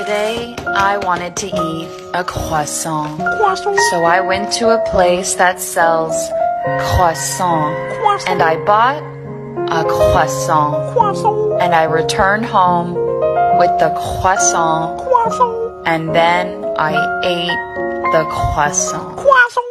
Today, I wanted to eat a croissant. So I went to a place that sells croissant. And I bought a croissant. And I returned home with the croissant. And then I ate the croissant.